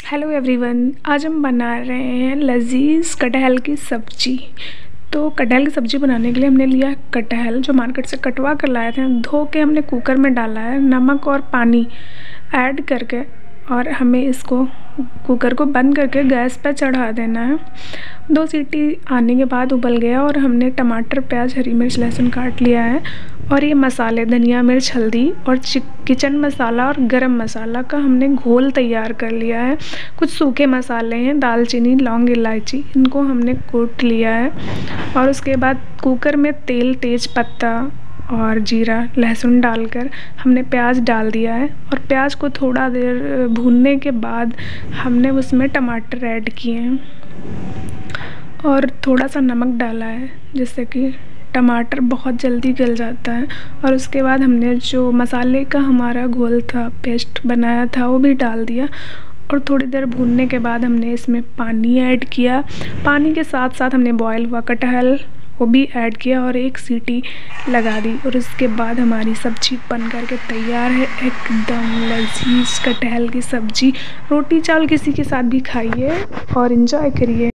Hello everyone, आज हम बना रहे हैं लजीज कटहल की सब्जी। तो कटहल की सब्ज़ी बनाने के लिए हमने लिया कटहल जो मार्केट से कटवा कर लाए थे। धो के हमने कुकर में डाला है, नमक और पानी ऐड करके, और हमें इसको कुकर को बंद करके गैस पर चढ़ा देना है। 2 सीटी आने के बाद उबल गया और हमने टमाटर, प्याज, हरी मिर्च, लहसुन काट लिया है। और ये मसाले धनिया, मिर्च, हल्दी और किचन मसाला और गरम मसाला का हमने घोल तैयार कर लिया है। कुछ सूखे मसाले हैं, दालचीनी, लौंग, इलायची, इनको हमने कूट लिया है। और उसके बाद कुकर में तेल, तेज पत्ता और जीरा, लहसुन डालकर हमने प्याज डाल दिया है। और प्याज को थोड़ा देर भूनने के बाद हमने उसमें टमाटर ऐड किए हैं और थोड़ा सा नमक डाला है, जिससे कि टमाटर बहुत जल्दी गल जाता है। और उसके बाद हमने जो मसाले का हमारा घोल था, पेस्ट बनाया था, वो भी डाल दिया। और थोड़ी देर भूनने के बाद हमने इसमें पानी ऐड किया। पानी के साथ साथ हमने बॉयल हुआ कटहल वो भी ऐड किया और 1 सीटी लगा दी। और उसके बाद हमारी सब्ज़ी बन करके तैयार है। एकदम लजीज कटहल की सब्ज़ी। रोटी चावल किसी के साथ भी खाइए और एंजॉय करिए।